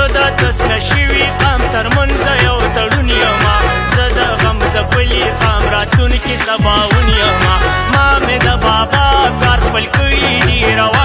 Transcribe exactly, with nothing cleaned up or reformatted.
د تسنه شوي قام ترمنځه یو تړون یمه زه د غم ځپلي قام راتلونکي سباون یمه ما مې د بابا کار خپل کړي دي